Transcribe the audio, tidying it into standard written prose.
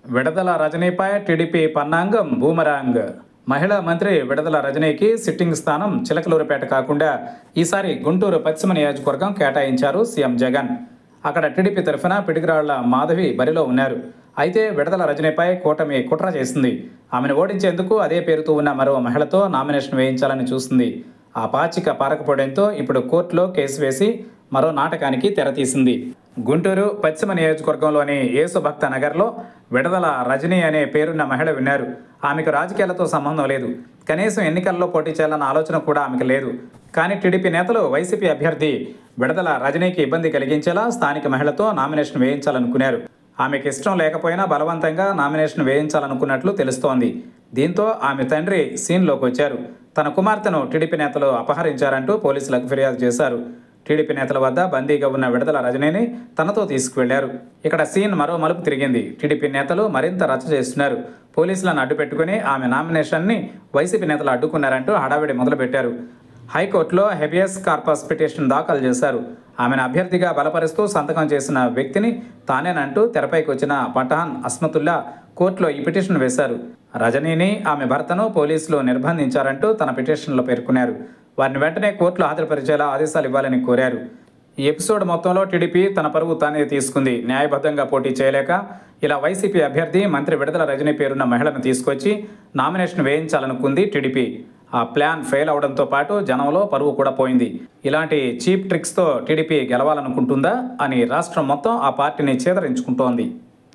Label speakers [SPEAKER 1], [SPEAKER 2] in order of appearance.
[SPEAKER 1] విడదల రజనీపై TDP పన్నాంగం boomerang. మహిళా మంత్రి విడదల రజనీకి sitting స్థానం చిలకలూరుపేట కాకుండా ఈసారి గుంటూరు పశ్చిమ నియోజకవర్గం కేటాయించారు సీఎం జగన్. అక్కడ టీడీపీ తరఫున పిడిగిరాళ్ల మాధవి బరిలో ఉన్నారు. అయితే విడదల రజనీపై కూటమి కుట్ర చేసింది. ఆమెను ఓడించేందుకు అదే పేరుతో ఉన్న మరో మహిళతో నామినేషన్ వేయించాలని చూసింది. ఆ పాచిక పారకపోవడంతో ఇప్పుడు కోర్టులో కేసు వేసి మరో నాటకానికి తెరతీసింది. గుంటూరు పశ్చిమ నియోజకవర్గంలోని యేసుభక్త నగర్లో విడదల రజనీ అనే పేరున్న మహిళ ఉన్నారు. ఆమెకు రాజకీయాలతో సంబంధం లేదు. కనీసం ఎన్నికల్లో పోటీ చేయాలన్న ఆలోచన కూడా ఆమెకు లేదు. కానీ టీడీపీ నేతలు వైసీపీ అభ్యర్థి విడదల రజనీకి ఇబ్బంది కలిగించేలా స్థానిక మహిళతో నామినేషన్ వేయించాలనుకున్నారు. ఆమెకు ఇష్టం లేకపోయినా బలవంతంగా నామినేషన్ వేయించాలనుకున్నట్లు తెలుస్తోంది. దీంతో ఆమె తండ్రి సీన్లోకి వచ్చారు. తన కుమార్తెను టీడీపీ నేతలు అపహరించారంటూ పోలీసులకు ఫిర్యాదు చేశారు. టీడీపీ నేతల వద్ద బందీగా ఉన్న విడదల రజనీని తనతో తీసుకువెళ్లారు. ఇక్కడ సీన్ మరో మలుపు తిరిగింది. టీడీపీ నేతలు మరింత రచ్చ చేస్తున్నారు. పోలీసులను అడ్డుపెట్టుకుని ఆమె నామినేషన్ని వైసీపీ నేతలు అడ్డుకున్నారంటూ హడావిడి మొదలుపెట్టారు. హైకోర్టులో హెబియస్ కార్పస్ పిటిషన్ దాఖలు చేశారు. ఆమెను అభ్యర్థిగా బలపరుస్తూ సంతకం చేసిన వ్యక్తిని తానేనంటూ తెరపైకి వచ్చిన పఠాన్ అస్మతుల్లా కోర్టులో ఈ పిటిషన్ వేశారు. రజనీని, ఆమె భర్తను పోలీసులు నిర్బంధించారంటూ తన పిటిషన్లో పేర్కొన్నారు. వారిని వెంటనే కోర్టులో హాజరుపరిచేలా ఆదేశాలు ఇవ్వాలని కోరారు. ఈ ఎపిసోడ్ మొత్తంలో టీడీపీ తన పరువు తానే తీసుకుంది. న్యాయబద్ధంగా పోటీ చేయలేక ఇలా వైసీపీ అభ్యర్థి మంత్రి విడదల రజనీ పేరున్న మహిళను తీసుకొచ్చి నామినేషన్ వేయించాలనుకుంది టీడీపీ. ఆ ప్లాన్ ఫెయిల్ అవడంతో పాటు జనంలో పరువు కూడా పోయింది. ఇలాంటి చీప్ ట్రిక్స్తో టీడీపీ గెలవాలనుకుంటుందా అని రాష్ట్రం మొత్తం ఆ పార్టీని చేదరించుకుంటోంది.